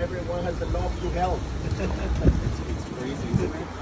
everyone has the love to help. It's crazy, isn't it?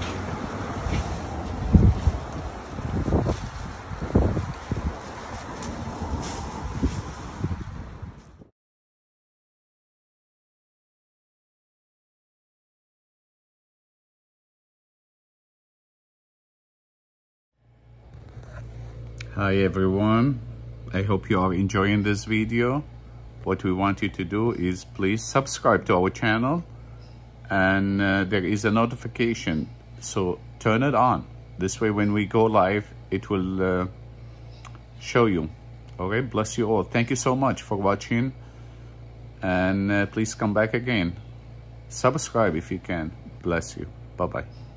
Hi everyone, I hope you are enjoying this video. What we want you to do is please subscribe to our channel, and there is a notification, so turn it on. This way when we go live it will show you. Okay, bless you all. Thank you so much for watching, and please come back again. Subscribe if you can. Bless you. Bye bye.